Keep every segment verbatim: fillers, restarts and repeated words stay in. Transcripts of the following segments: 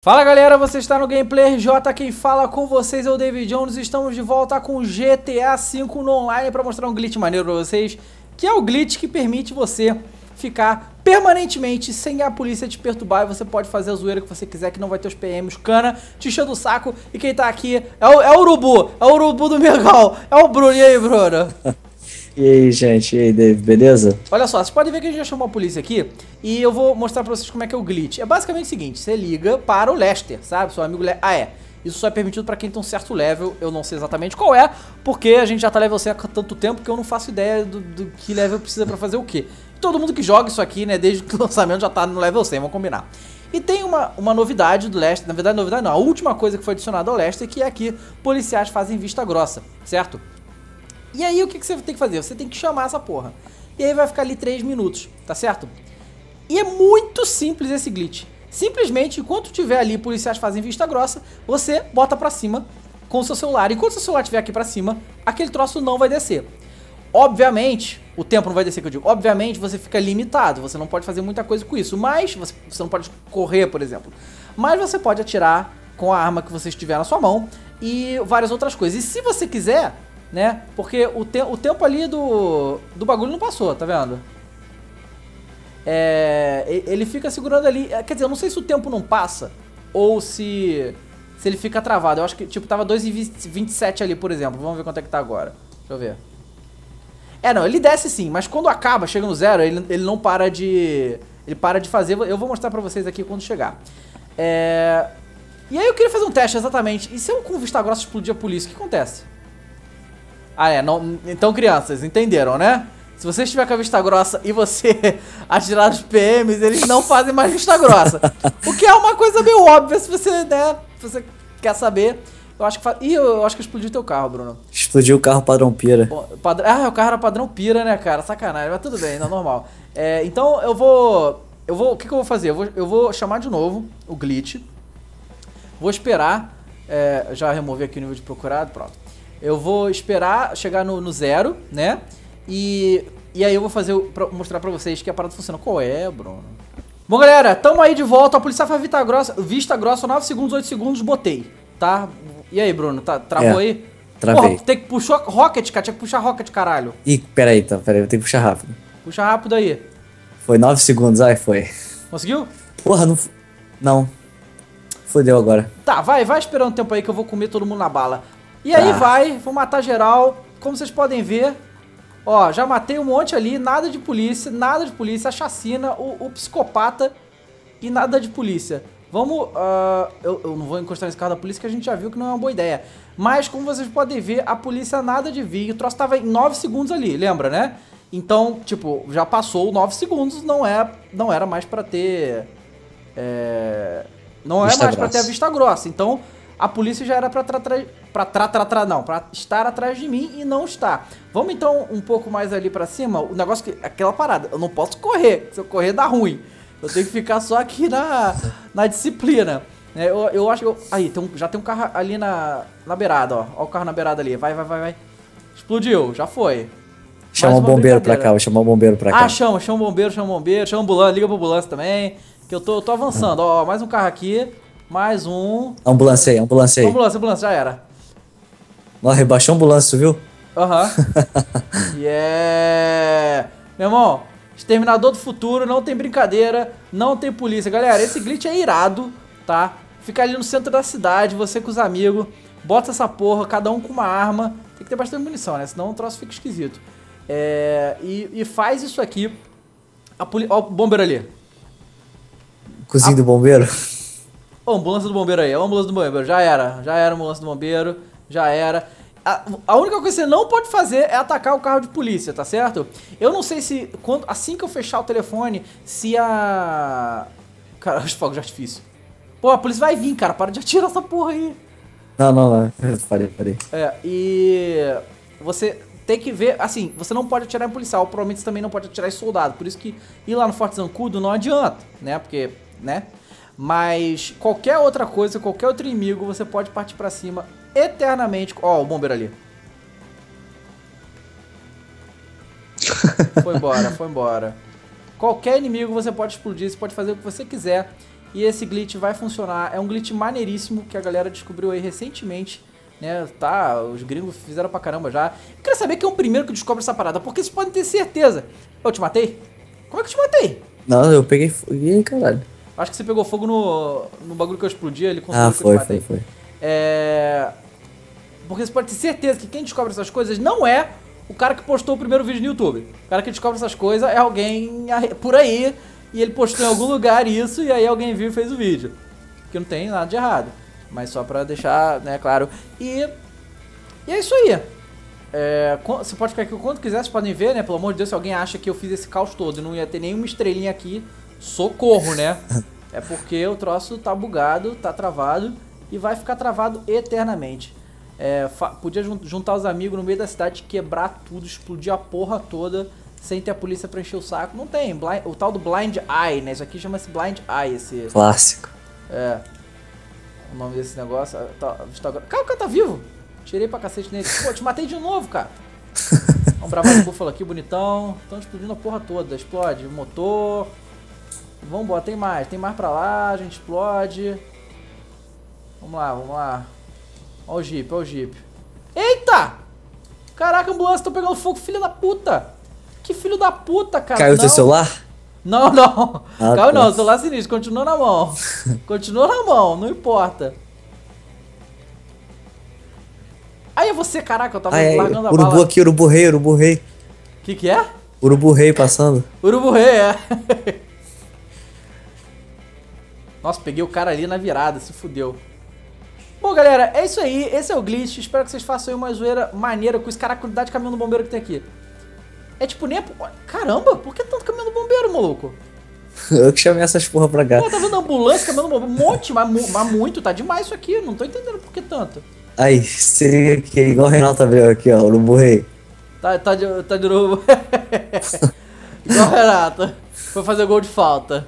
Fala galera, você está no Gameplay R J, quem fala com vocês é o David Jones. Estamos de volta com G T A cinco no online para mostrar um glitch maneiro para vocês, que é o glitch que permite você ficar permanentemente sem a polícia te perturbar, e você pode fazer a zoeira que você quiser, que não vai ter os P Ms, cana, te enchendo o saco. E quem tá aqui é o, é o Urubu, é o Urubu do Megal, é o Bruno. E aí, Bruno? E aí, gente, e aí, David, beleza? Olha só, vocês podem ver que a gente já chamou a polícia aqui e eu vou mostrar pra vocês como é que é o glitch. É basicamente o seguinte, você liga para o Lester, sabe? Seu amigo Lester. Ah, é. Isso só é permitido pra quem tem um certo level, eu não sei exatamente qual é, porque a gente já tá level cem há tanto tempo que eu não faço ideia do, do que level precisa pra fazer o quê. Todo mundo que joga isso aqui, né, desde o lançamento já tá no level cem, vamos combinar. E tem uma, uma novidade do Lester, na verdade novidade não, a última coisa que foi adicionada ao Lester, que é que policiais fazem vista grossa, certo? E aí o que, que você tem que fazer? Você tem que chamar essa porra. E aí vai ficar ali três minutos, tá certo? E é muito simples esse glitch. Simplesmente, enquanto tiver ali policiais fazem vista grossa, você bota pra cima com o seu celular. Enquanto o seu celular estiver aqui pra cima, aquele troço não vai descer. Obviamente, o tempo não vai descer, que eu digo. Obviamente, você fica limitado. Você não pode fazer muita coisa com isso. Mas, você, você não pode correr, por exemplo. Mas você pode atirar com a arma que você estiver na sua mão e várias outras coisas. E se você quiser, né, porque o, te o tempo ali do, do bagulho não passou, tá vendo? É, ele fica segurando ali, quer dizer, eu não sei se o tempo não passa ou se, se ele fica travado. Eu acho que, tipo, tava dois e vinte e sete ali, por exemplo. Vamos ver quanto é que tá agora. Deixa eu ver. É, não, ele desce sim, mas quando acaba, chega no zero, ele, ele não para de... Ele para de fazer, eu vou mostrar pra vocês aqui quando chegar. É... E aí eu queria fazer um teste, exatamente. E se eu com vista grossa explodir a polícia, o que acontece? Ah, é, não, então crianças, entenderam, né? Se você estiver com a vista grossa e você atirar nos P Ms, eles não fazem mais vista grossa. O que é uma coisa meio óbvia, se você, né, se você quer saber. Eu acho que faz... Ih, eu acho que explodiu teu carro, Bruno. Explodiu o carro padrão pira. Pad... Ah, o carro era padrão pira, né, cara? Sacanagem, mas tudo bem, não é normal. É, então eu vou... Eu vou... O que, que eu vou fazer? Eu vou, eu vou chamar de novo o glitch. Vou esperar... É, já removi aqui o nível de procurado, pronto. Eu vou esperar chegar no, no zero, né? E, e aí eu vou fazer, pra, mostrar pra vocês que a parada funciona. Qual é, Bruno? Bom, galera, tamo aí de volta. A polícia faz vista grossa, vista grossa, nove segundos, oito segundos, botei, tá? E aí, Bruno, tá, travou é, aí? Travei. Porra, tem que puxar rocket, cara. Tinha que puxar rocket, caralho. Ih, peraí, então, peraí, eu tenho que puxar rápido. Puxa rápido aí. Foi nove segundos, ai, foi. Conseguiu? Porra, não... Não. Fodeu agora. Tá, vai, vai esperando um tempo aí que eu vou comer todo mundo na bala. E aí tá. vai, vou matar geral. Como vocês podem ver, ó, já matei um monte ali, nada de polícia, nada de polícia, a chacina, o, o psicopata e nada de polícia. Vamos, uh, eu, eu não vou encostar nesse carro da polícia que a gente já viu que não é uma boa ideia. Mas como vocês podem ver, a polícia nada de vir, o troço tava em nove segundos ali, lembra, né? Então, tipo, já passou nove segundos, não, é, não era mais pra ter... É, não é mais pra ter a vista grossa, então... A polícia já era pra tra, tra, pra, tra, tra, tra não, pra estar atrás de mim e não está. Vamos então um pouco mais ali pra cima. O negócio que... Aquela parada, eu não posso correr. Se eu correr dá ruim. Eu tenho que ficar só aqui na, na disciplina. É, eu, eu acho que... Eu, aí, tem um, já tem um carro ali na, na beirada, ó. Ó o carro na beirada ali. Vai, vai, vai, vai. Explodiu, já foi. Chama o bombeiro pra cá, vou chamar o bombeiro pra cá. Ah, chama, chama o bombeiro, chama o bombeiro. Chama a ambulância, liga pra ambulância também. Que eu tô, eu tô avançando. Ó, ó, mais um carro aqui. Mais um... Ambulância aí, ambulância aí. Ambulância, ambulância, já era. Nossa, rebaixou a ambulância, viu? Aham. Uhum. Yeah! Meu irmão, Exterminador do Futuro, não tem brincadeira, não tem polícia. Galera, esse glitch é irado, tá? Fica ali no centro da cidade, você com os amigos, bota essa porra, cada um com uma arma. Tem que ter bastante munição, né? Senão o troço fica esquisito. É... E, e faz isso aqui. A poli... Ó o bombeiro ali. Cozinho a... do bombeiro. Ó, ambulância do bombeiro aí, ó, a ambulância do bombeiro, já era, já era a ambulância do bombeiro, já era. A, a única coisa que você não pode fazer é atacar o carro de polícia, tá certo? Eu não sei se, quando, assim que eu fechar o telefone, se a... Cara, os fogos de artifício. Pô, a polícia vai vir, cara, para de atirar essa porra aí. Não, não, não, parei, parei. É, e... Você tem que ver, assim, você não pode atirar em policial, provavelmente você também não pode atirar em soldado, por isso que ir lá no Forte Zancudo não adianta, né, porque, né... Mas qualquer outra coisa, qualquer outro inimigo, você pode partir pra cima eternamente. Ó, o bombeiro ali. Foi embora, foi embora. Qualquer inimigo você pode explodir, você pode fazer o que você quiser. E esse glitch vai funcionar. É um glitch maneiríssimo que a galera descobriu aí recentemente, né? Tá, os gringos fizeram pra caramba já. Eu quero saber quem é o primeiro que descobre essa parada, porque vocês podem ter certeza. Eu te matei? Como é que eu te matei? Não, eu peguei fogo. Ih, caralho. Acho que você pegou fogo no, no bagulho que eu explodi, ele conseguiu Ah, que eu foi, te matei. foi, foi. É... Porque você pode ter certeza que quem descobre essas coisas não é o cara que postou o primeiro vídeo no YouTube. O cara que descobre essas coisas é alguém por aí, e ele postou em algum lugar isso, e aí alguém viu e fez o vídeo. Que não tem nada de errado. Mas só pra deixar, né, claro. E, e é isso aí. É, você pode ficar aqui o quanto quiser, vocês podem ver, né? Pelo amor de Deus, se alguém acha que eu fiz esse caos todo e não ia ter nenhuma estrelinha aqui, socorro, né? É porque o troço tá bugado, tá travado e vai ficar travado eternamente. É, podia juntar os amigos no meio da cidade, quebrar tudo, explodir a porra toda sem ter a polícia pra encher o saco. Não tem, blind, o tal do Blind Eye, né? Isso aqui chama-se Blind Eye, esse... Clássico. É, o nome desse negócio... Tá, tá, cara, o cara tá vivo! Tirei pra cacete nele. Pô, te matei de novo, cara. Um bravado búfalo aqui, bonitão. Estão explodindo a porra toda. Explode o motor. Vambora, tem mais. Tem mais pra lá, a gente explode. Vamos lá, vamos lá. Ó o Jeep, ó o Jeep. Eita! Caraca, a ambulância, tô pegando fogo, filho da puta. Que filho da puta, cara. Caiu o teu celular? Não, não. Ah, Caiu tá. não, o celular sinistro. Continua na mão. Continua na mão, não importa. Aí é você, caraca, eu tava Ai, largando a urubu bala. aqui, urubu rei, urubu rei. Que que é? Urubu rei passando. Urubu rei, é. Nossa, peguei o cara ali na virada, se fudeu. Bom, galera, é isso aí. Esse é o glitch. Espero que vocês façam aí uma zoeira maneira com esse cara, a quantidade de caminhão do bombeiro que tem aqui. É tipo, nem... Caramba, por que tanto caminhão do bombeiro, maluco? Eu que chamei essas porra pra cá. Pô, tá vendo ambulância, caminhão do bombeiro? Um monte, mas, mas muito. Tá demais isso aqui. Não tô entendendo por que tanto. Aí, se liga aqui, igual o Reinaldo Abreu aqui, ó, urubu rei. Tá, tá de, tá de novo. Igual o Renato. Foi fazer gol de falta.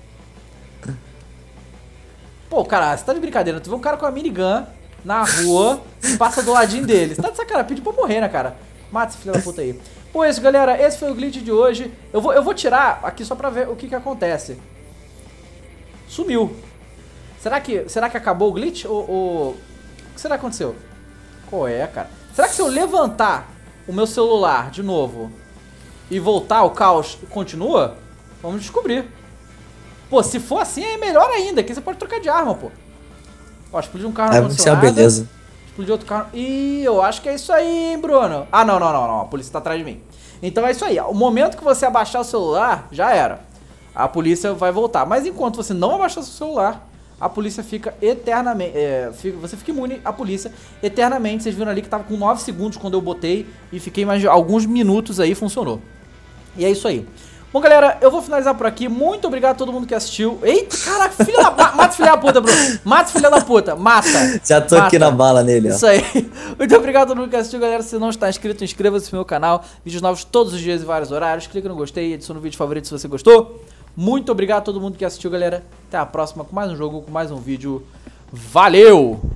Pô, cara, você tá de brincadeira. Tu vê um cara com a minigun na rua e passa do ladinho dele. Você tá de sacanagem, pediu pra morrer, né, cara? Mata esse filho da puta aí. Pô, é isso, galera. Esse foi o glitch de hoje. Eu vou, eu vou tirar aqui só pra ver o que que acontece. Sumiu. Será que, será que acabou o glitch? Ou... ou... O que será que aconteceu? Qual é, cara? Será que se eu levantar o meu celular de novo e voltar, o caos continua? Vamos descobrir. Pô, se for assim é melhor ainda, que você pode trocar de arma, pô. Ó, explodiu um carro na Aí vai ser uma beleza. Explodiu outro carro. Ih, eu acho que é isso aí, hein, Bruno. Ah, não, não, não, não. A polícia tá atrás de mim. Então é isso aí. O momento que você abaixar o celular, já era. A polícia vai voltar. Mas enquanto você não abaixar o seu celular, a polícia fica eternamente... É, fica, você fica imune à polícia eternamente. Vocês viram ali que tava com nove segundos quando eu botei e fiquei mais de alguns minutos aí, funcionou. E é isso aí. Bom, galera, eu vou finalizar por aqui. Muito obrigado a todo mundo que assistiu. Eita, caraca, filha da... Mata filha da puta, Bruno. Mata filha da puta. Mata. Já tô Mata. aqui na bala nele, ó. Isso aí. Muito obrigado a todo mundo que assistiu, galera. Se não está inscrito, inscreva-se no meu canal. Vídeos novos todos os dias e vários horários. Clica no gostei e adiciona o vídeo favorito se você gostou. Muito obrigado a todo mundo que assistiu, galera. Até a próxima com mais um jogo, com mais um vídeo. Valeu!